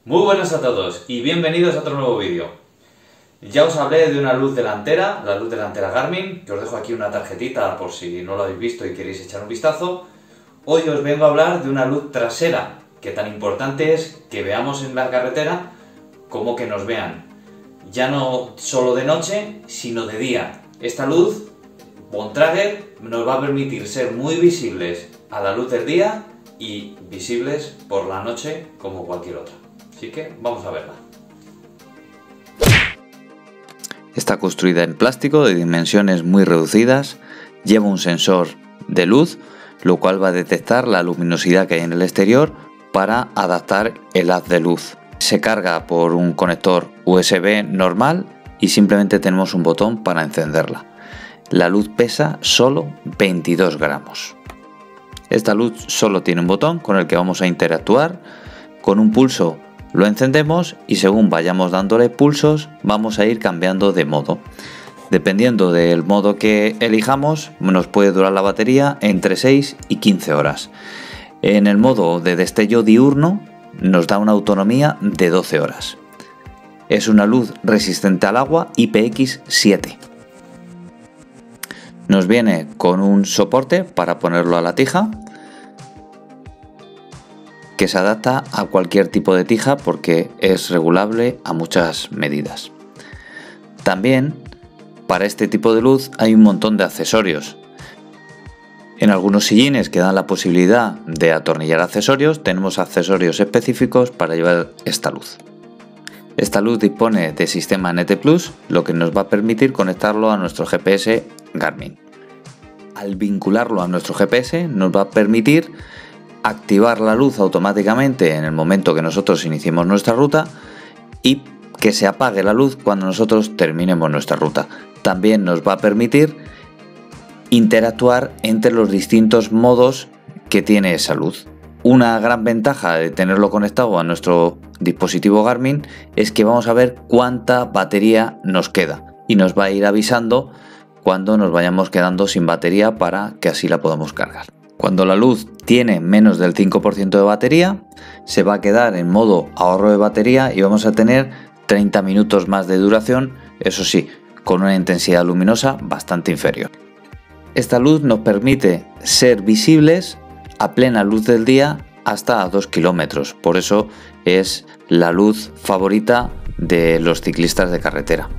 Muy buenas a todos y bienvenidos a otro nuevo vídeo. Ya os hablé de una luz delantera, la luz delantera Garmin, que os dejo aquí una tarjetita por si no lo habéis visto y queréis echar un vistazo. Hoy os vengo a hablar de una luz trasera, que tan importante es que veamos en la carretera como que nos vean, ya no solo de noche, sino de día. Esta luz, Bontrager, nos va a permitir ser muy visibles a la luz del día y visibles por la noche como cualquier otra. Así que vamos a verla. Está construida en plástico de dimensiones muy reducidas, lleva un sensor de luz, lo cual va a detectar la luminosidad que hay en el exterior para adaptar el haz de luz. Se carga por un conector USB normal y simplemente tenemos un botón para encenderla. La luz pesa solo 22 gramos. Esta luz solo tiene un botón con el que vamos a interactuar. Con un pulso lo encendemos y según vayamos dándole pulsos vamos a ir cambiando de modo. Dependiendo del modo que elijamos, nos puede durar la batería entre 6 y 15 horas. En el modo de destello diurno nos da una autonomía de 12 horas. Es una luz resistente al agua IPX7. Nos viene con un soporte para ponerlo a la tija, que se adapta a cualquier tipo de tija porque es regulable a muchas medidas. También para este tipo de luz hay un montón de accesorios. En algunos sillines que dan la posibilidad de atornillar accesorios, tenemos accesorios específicos para llevar esta luz. Esta luz dispone de sistema NT+, lo que nos va a permitir conectarlo a nuestro GPS Garmin. Al vincularlo a nuestro GPS nos va a permitir activar la luz automáticamente en el momento que nosotros iniciemos nuestra ruta y que se apague la luz cuando nosotros terminemos nuestra ruta. También nos va a permitir interactuar entre los distintos modos que tiene esa luz. Una gran ventaja de tenerlo conectado a nuestro dispositivo Garmin es que vamos a ver cuánta batería nos queda y nos va a ir avisando cuando nos vayamos quedando sin batería para que así la podamos cargar. Cuando la luz tiene menos del 5% de batería, se va a quedar en modo ahorro de batería y vamos a tener 30 minutos más de duración, eso sí, con una intensidad luminosa bastante inferior. Esta luz nos permite ser visibles a plena luz del día hasta a 2 kilómetros, por eso es la luz favorita de los ciclistas de carretera.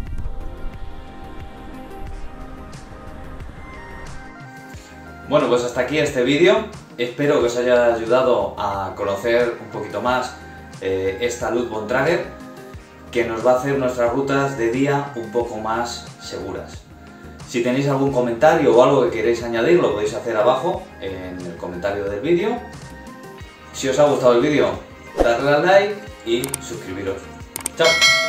Bueno, pues hasta aquí este vídeo. Espero que os haya ayudado a conocer un poquito más esta luz Bontrager, que nos va a hacer nuestras rutas de día un poco más seguras. Si tenéis algún comentario o algo que queréis añadir, lo podéis hacer abajo en el comentario del vídeo. Si os ha gustado el vídeo, dadle al like y suscribiros. ¡Chao!